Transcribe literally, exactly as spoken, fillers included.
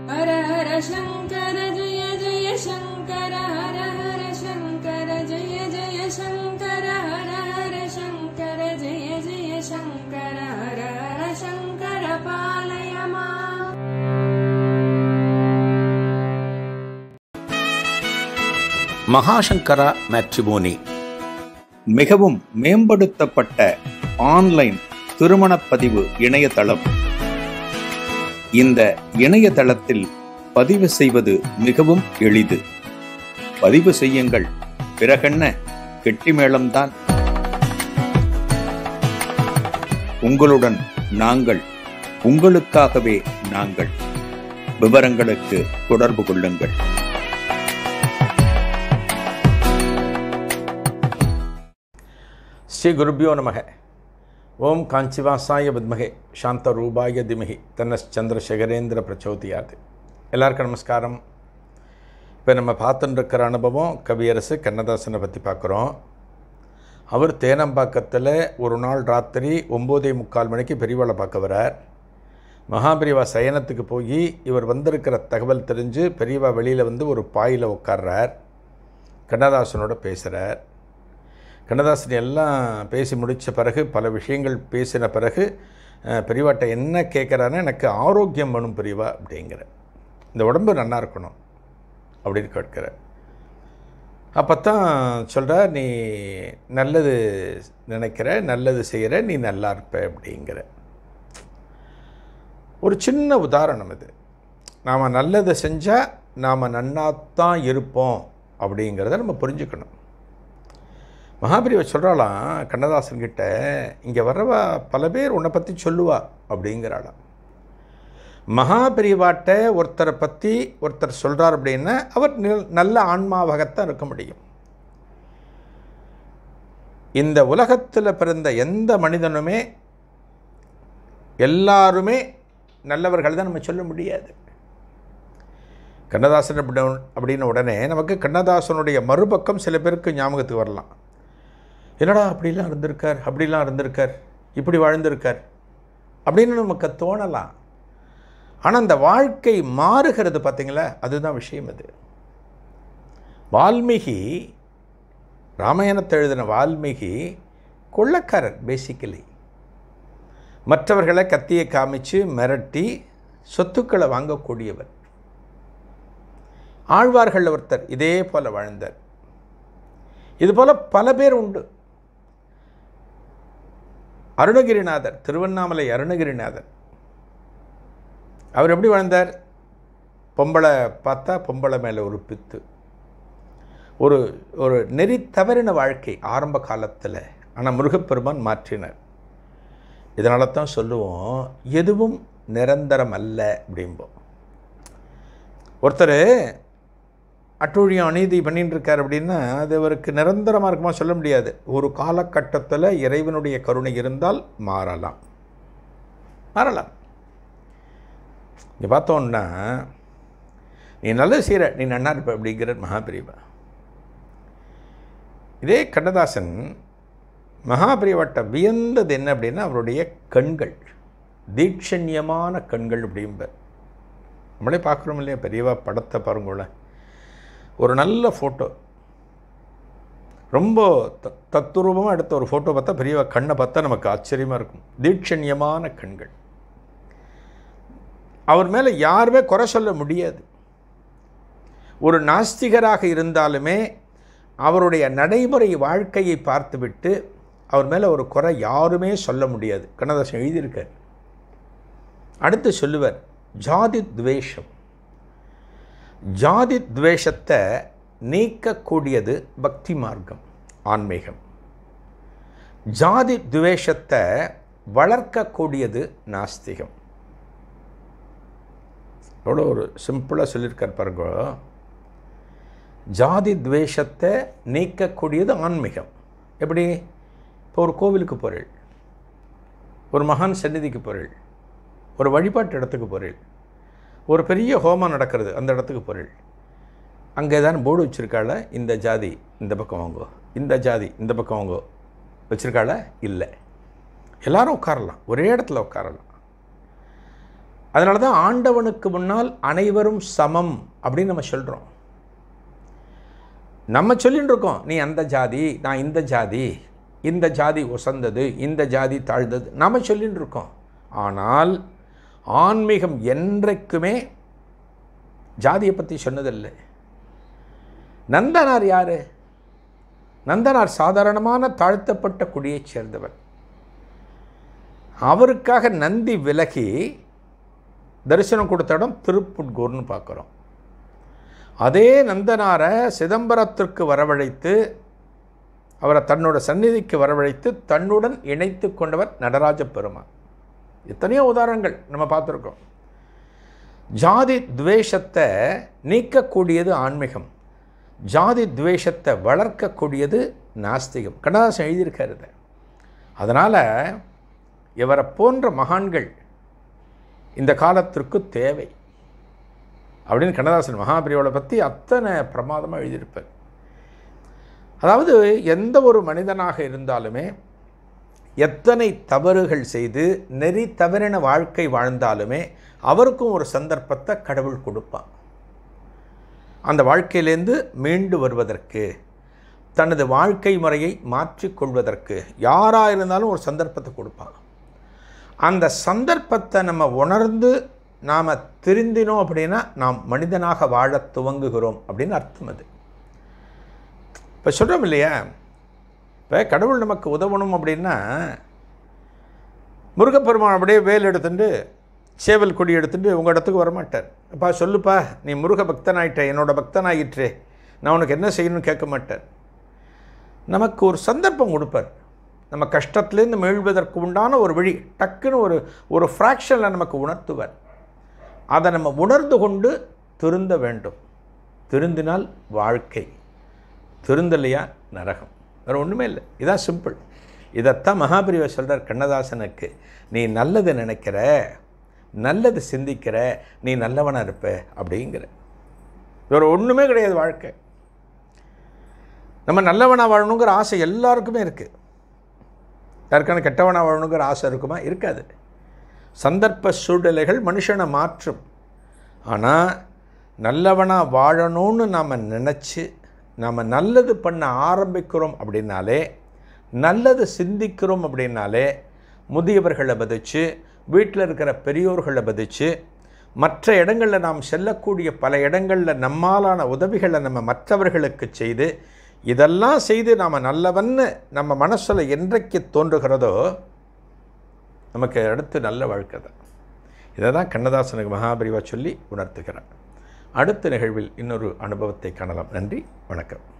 ஹர ஹர சங்கர ஜெய ஜெய சங்கர ஹர ஹர சங்கர ஜெய ஜெய சங்கர ஹர ஹர சங்கர ஜெய ஜெய சங்கர ஹர ஹர சங்கர பாலய மாம். மகாசங்கரா மேட்ரிமோனி மிகவும் மேம்படுத்தப்பட்ட ஆன்லைன் திருமணப்பதிவு இணையதளம். இந்த இணையதளத்தில் பதிவு செய்வது மிகவும் எளிது. பதிவு செய்யுங்கள், பிறகென்ன கெட்டிமேளம்தான். உங்களுடன் நாங்கள், உங்களுக்காகவே நாங்கள். விவரங்களுக்கு தொடர்பு கொள்ளுங்கள். ஸ்ரீ குருபியோ நமக. ஓம் காஞ்சிவாசாய வித்மகே சாந்தரூபாய திமகி தன்னச்சந்திரசேகரேந்திர பிரச்சோதியாத். எல்லாருக்கும் நமஸ்காரம். இப்போ நம்ம பார்த்துட்டு இருக்கிற அனுபவம் கவியரசு கண்ணதாசனை பற்றி பார்க்குறோம். அவர் தேனம்பாக்கத்தில் ஒரு நாள் ராத்திரி ஒம்போதே முக்கால் மணிக்கு பெரியவாளை பார்க்க வரார். மகாபெரிவா சயனத்துக்கு போய் இவர் வந்திருக்கிற தகவல் தெரிஞ்சு பெரியவா வெளியில் வந்து ஒரு பாயில் உட்கார்றார். கண்ணதாசனோட பேசுகிறார். கண்ணதாசன் எல்லாம் பேசி முடித்த பிறகு, பல விஷயங்கள் பேசின பிறகு பெரியவாட்ட என்ன கேட்குறான்னா, எனக்கு ஆரோக்கியம் வேணும் பெரியவா அப்படிங்கிற, இந்த உடம்பு நல்லா இருக்கணும் அப்படின்னு கேட்குற. அப்போ தான் சொல்கிற, நீ நல்லது நினைக்கிற, நல்லது செய்கிற, நீ நல்லா இருப்ப அப்படிங்கிற. ஒரு சின்ன உதாரணம் இது. நாம் நல்லதை செஞ்சால் நாம் நன்னாத்தான் இருப்போம் அப்படிங்கிறத நம்ம புரிஞ்சுக்கணும். மகாபெரிவா சொல்கிறாளாம் கண்ணதாசன்கிட்ட, இங்கே வர்றவா பல பேர் உன்னை பற்றி சொல்லுவா அப்படிங்கிறாளாம். மகாபெரிவாட்ட ஒருத்தரை பற்றி ஒருத்தர் சொல்கிறார் அப்படின்னா அவர் நல்ல ஆன்மாவாகத்தான் இருக்க முடியும். இந்த உலகத்தில் பிறந்த எந்த மனிதனுமே எல்லாருமே நல்லவர்கள் தான் நம்ம சொல்ல முடியாது. கண்ணதாசன் அப்படி அப்படின்னு உடனே நமக்கு கண்ணதாசனுடைய மறுபக்கம் சில பேருக்கு ஞாபகத்துக்கு வரலாம். என்னடா அப்படிலாம் இருந்திருக்கார், அப்படிலாம் இருந்திருக்கார், இப்படி வாழ்ந்திருக்கார் அப்படின்னு நமக்கு தோணலாம். ஆனால் அந்த வாழ்க்கை மாறுகிறது பார்த்தீங்களா, அதுதான் விஷயம். அது வால்மீகி, ராமாயணத்தை எழுதின வால்மீகி கொள்ளக்காரர் பேசிக்கலி. மற்றவர்களை கத்தியை காமிச்சு மிரட்டி சொத்துக்களை வாங்கக்கூடியவர். ஆழ்வார்கள் ஒருத்தர் இதே போல் வாழ்ந்தார். இதுபோல் பல பேர் உண்டு. அருணகிரிநாதர், திருவண்ணாமலை அருணகிரிநாதர், அவர் எப்படி வாழ்ந்தார்? பொம்பளை பார்த்தா பொம்பளை மேலே ஒரு பித்து, ஒரு ஒரு நெறி தவறின வாழ்க்கை ஆரம்ப காலத்தில். ஆனால் முருகப்பெருமான் மாற்றினார். இதனால தான் சொல்லுவோம், எதுவும் நிரந்தரம் அல்ல அப்படிம்போம். ஒருத்தர் அட்டூழியம் அநீதி பண்ணிட்டு இருக்கார் அப்படின்னா அது அவருக்கு நிரந்தரமாக இருக்குமா சொல்ல முடியாது. ஒரு காலகட்டத்தில் இறைவனுடைய கருணை இருந்தால் மாறலாம் மாறலாம் இங்கே பார்த்தோன்னா, நீ நல்லது செய்கிற, நீ நன்னா இருப்ப அப்படிங்கிற மகாபெரிவா. இதே கண்ணதாசன் மகாபெரிவாட்ட வியந்தது என்ன அப்படின்னா அவருடைய கண்கள், தீட்சண்யமான கண்கள் அப்படிம்ப. நம்மளே பார்க்குறோம் இல்லையா, பெரியவா படத்தை பாருங்களேன், ஒரு நல்ல ஃபோட்டோ, ரொம்ப த தத்துரூபமாக எடுத்த ஒரு ஃபோட்டோ பார்த்தா பெரியவா கண்ணை பார்த்தா நமக்கு ஆச்சரியமாக இருக்கும். தீட்சண்யமான கண்கள். அவர் மேலே யாருமே குறை சொல்ல முடியாது. ஒரு நாஸ்திகராக இருந்தாலுமே அவருடைய நடைமுறை வாழ்க்கையை பார்த்துவிட்டு அவர் மேலே ஒரு குறை யாருமே சொல்ல முடியாது. கண்ணதாசன் எழுதியிருக்கார். அடுத்து சொல்லுவார், ஜாதி துவேஷம். ஜாதி துவேஷத்தை நீக்கக்கூடியது பக்தி மார்க்கம், ஆன்மீகம். ஜாதி துவேஷத்தை வளர்க்கக்கூடியது நாஸ்திகம். எவ்வளோ ஒரு சிம்பிளாக சொல்லியிருக்கார் பாருங்க. ஜாதி துவேஷத்தை நீக்கக்கூடியது ஆன்மீகம். எப்படி? இப்போ ஒரு கோவிலுக்கு போகிறீள், ஒரு மகான் சந்நிதிக்கு போகிறீள், ஒரு வழிபாட்டு இடத்துக்கு போகிறீள், ஒரு பெரிய ஹோமம் நடக்கிறது அந்த இடத்துக்கு போகிறீள். அங்கே தான் போர்டு வச்சுருக்காள, இந்த ஜாதி இந்த பக்கம் வாங்கோ, இந்த ஜாதி இந்த பக்கம் வாங்கோ வச்சுருக்காள? இல்லை. எல்லோரும் உட்காரலாம், ஒரே இடத்துல உட்காரலாம். அதனால தான் ஆண்டவனுக்கு முன்னால் அனைவரும் சமம் அப்படின்னு நம்ம சொல்கிறோம். நம்ம சொல்லின்னு இருக்கோம், நீ அந்த ஜாதி, நான் இந்த ஜாதி, இந்த ஜாதி உசந்தது, இந்த ஜாதி தாழ்ந்தது, நம்ம சொல்லின்னு இருக்கோம். ஆனால் ஆன்மீகம் என்றைக்குமே ஜாதியை பற்றி சொன்னதில்லை. நந்தனார் யார்? நந்தனார் சாதாரணமான தாழ்த்தப்பட்ட குடியைச் சேர்ந்தவர். அவருக்காக நந்தி விலகி தரிசனம் கொடுத்த இடம் திருப்புட்கூர்னு பார்க்குறோம். அதே நந்தனாரை சிதம்பரத்திற்கு வரவழைத்து அவரை தன்னோட சந்நிதிக்கு வரவழைத்து தன்னுடன் இணைத்து கொண்டவர் நடராஜ பெருமான். எத்தனையோ உதாரணங்கள் நம்ம பார்த்துருக்கோம். ஜாதி துவேஷத்தை நீக்கக்கூடியது ஆன்மீகம், ஜாதி துவேஷத்தை வளர்க்கக்கூடியது நாஸ்திகம். கண்ணதாசன் எழுதியிருக்காரு. அதனால் இவரை போன்ற மகான்கள் இந்த காலத்திற்கு தேவை அப்படின்னு கண்ணதாசன் மகாபிரியோட பற்றி அத்தனை பிரமாதமாக எழுதியிருப்பார். அதாவது எந்த ஒரு மனிதனாக இருந்தாலுமே எத்தனை தவறுகள் செய்து நெறி தவறின வாழ்க்கை வாழ்ந்தாலுமே அவருக்கும் ஒரு சந்தர்ப்பத்தை கடவுள் கொடுப்பான். அந்த வாழ்க்கையிலேருந்து மீண்டு வருவதற்கு, தனது வாழ்க்கை முறையை மாற்றிக்கொள்வதற்கு யாராக இருந்தாலும் ஒரு சந்தர்ப்பத்தை கொடுப்பான். அந்த சந்தர்ப்பத்தை நம்ம உணர்ந்து நாம் திருந்தினோம் அப்படின்னா நாம் மனிதனாக வாழ துவங்குகிறோம் அப்படின்னு அர்த்தம். அது இப்போ சொல்கிறோம் இல்லையா, இப்போ கடவுள் நமக்கு உதவணும் அப்படின்னா முருகப்பெருமான் அப்படியே வேல் எடுத்துட்டு சேவல் கொடி எடுத்துட்டு உங்கள் இடத்துக்கு வரமாட்டார். அப்பா சொல்லுப்பா, நீ முருக பக்தனாயிட்ட, என்னோட பக்தனாயிற்றே, நான் உனக்கு என்ன செய்யணும்னு கேட்க மாட்டார். நமக்கு ஒரு சந்தர்ப்பம் கொடுப்பார். நம்ம கஷ்டத்துலேருந்து மீள்வதற்கு உண்டான ஒரு வழி டக்குன்னு ஒரு ஒரு ஃப்ராக்ஷனில் நமக்கு உணர்த்துவார். அதை நம்ம உணர்ந்து கொண்டு திருந்த வேண்டும். திருந்தினால் வாழ்க்கை, திருந்தலையா நரகம். வேறு ஒன்றுமே இல்லை. இதான் சிம்பிள். இதைத்தான் மகாபிரிவா சொல்கிறார் கண்ணதாசனுக்கு. நீ நல்லது நினைக்கிற, நல்லது சிந்திக்கிற, நீ நல்லவனாக இருப்ப அப்படிங்கிற. வேறு ஒன்றுமே கிடையாது வாழ்க்கை. நம்ம நல்லவனாக வாழணுங்கிற ஆசை எல்லாருக்குமே இருக்குது. யாருக்கான கெட்டவனாக வாழணுங்கிற ஆசை இருக்குமா? இருக்காது. சந்தர்ப்ப சூழ்நிலைகள் மனுஷனை மாற்றும். ஆனால் நல்லவனாக வாழணும்னு நாம் நினச்சி நாம் நல்லது பண்ண ஆரம்பிக்கிறோம் அப்படின்னாலே, நல்லது சிந்திக்கிறோம் அப்படின்னாலே, முதியவர்களை பதிச்சு, வீட்டில் இருக்கிற பெரியோர்களை பதிச்சு, மற்ற இடங்களில் நாம் செல்லக்கூடிய பல இடங்களில் நம்மாலான உதவிகளை நம்ம மற்றவர்களுக்கு செய்து, இதெல்லாம் செய்து நாம் நல்லவன்னு நம்ம மனசில் என்றைக்கு தோன்றுகிறதோ நமக்கு அடுத்து நல்ல வாழ்க்கை தான். இதை தான் கண்ணதாசனுக்கு மகாபிரிவா சொல்லி உணர்த்துகிறார். அடுத்த நிகழ்வில் இன்னொரு அனுபவத்தை காணலாம். நன்றி, வணக்கம்.